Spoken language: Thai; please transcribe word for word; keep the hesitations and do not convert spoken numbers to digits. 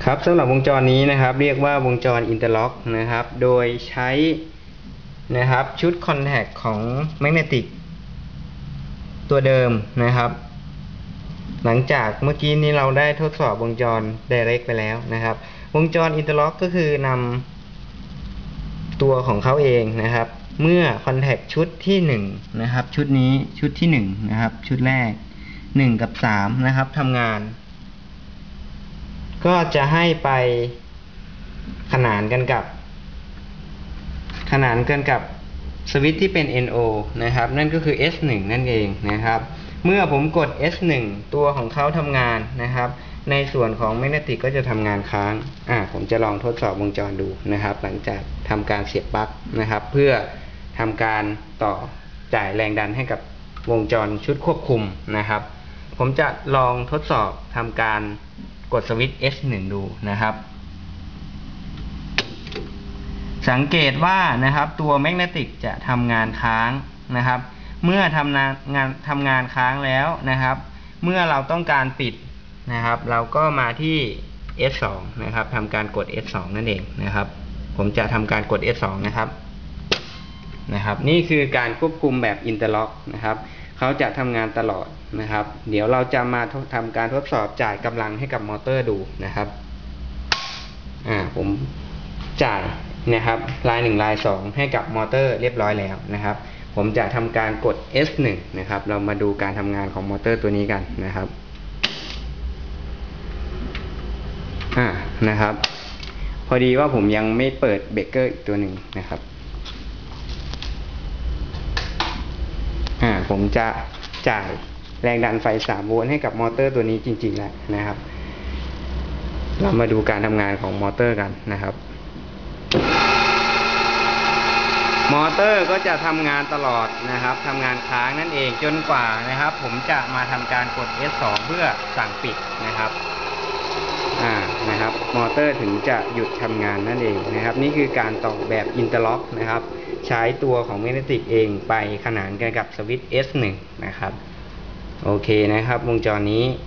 ครับสำหรับวงจรนี้นะครับเรียกว่าวงจรอินเตอร์ล็อกนะครับโดยใช้นะครับชุดคอนแทคของแมกเนติกตัวเดิมนะครับหลังจากเมื่อกี้นี้เราได้ทดสอบวงจร Direct ไปแล้วนะครับวงจรอินเตอร์ล็อกก็คือนำตัวของเขาเองนะครับเมื่อคอนแทคชุดที่หนึ่งนะครับชุดนี้ชุดที่หนึ่งนะครับชุดแรกหนึ่งกับสามนะครับทำงานก็จะให้ไปขนานกันกับขนานกันกับสวิตช์ที่เป็น เอ็น โอ นะครับนั่นก็คือ เอส หนึ่ง นั่นเองนะครับเมื่อผมกด เอส หนึ่ง ตัวของเขาทำงานนะครับในส่วนของแมกเนติกก็จะทำงานค้างอ่าผมจะลองทดสอบวงจรดูนะครับหลังจากทำการเสียบปลั๊กนะครับเพื่อทำการต่อจ่ายแรงดันให้กับวงจรชุดควบคุมนะครับผมจะลองทดสอบทำการกดสวิตช์ เอส หนึ่ง ดูนะครับสังเกตว่านะครับตัวแมกเนติกจะทำงานค้างนะครับเมื่อทำงานทำงานค้างแล้วนะครับเมื่อเราต้องการปิดนะครับเราก็มาที่ เอส สอง นะครับทำการกด เอส สอง นั่นเองนะครับผมจะทำการกด เอส สอง นะครับนะครับนี่คือการควบคุมแบบอินเตอร์ล็อกนะครับเขาจะทำงานตลอดนะครับเดี๋ยวเราจะมาทำการทดสอบจ่ายกำลังให้กับมอเตอร์ดูนะครับอ่าผมจ่ายนะครับลายหนึ่งลายสองให้กับมอเตอร์เรียบร้อยแล้วนะครับผมจะทำการกด เอส หนึ่ง นะครับเรามาดูการทำงานของมอเตอร์ตัวนี้กันนะครับอ่านะครับพอดีว่าผมยังไม่เปิดเบรกเกอร์อีกตัวหนึ่งนะครับอ่าผมจะจ่ายแรงดันไฟสามโวลต์ให้กับมอเตอร์ตัวนี้จริงๆแล้วนะครับเรามาดูการทำงานของมอเตอร์กันนะครับมอเตอร์ก็จะทำงานตลอดนะครับทำงานค้างนั่นเองจนกว่านะครับผมจะมาทำการกด เอส สอง เพื่อสั่งปิดนะครับอ่านะครับมอเตอร์ถึงจะหยุดทำงานนั่นเองนะครับนี่คือการต่อแบบอินเตอร์ล็อกนะครับใช้ตัวของแมกเนติกเองไปขนานกันกับสวิตช์ เอส หนึ่ง นะครับโอเคนะครับวงจรนี้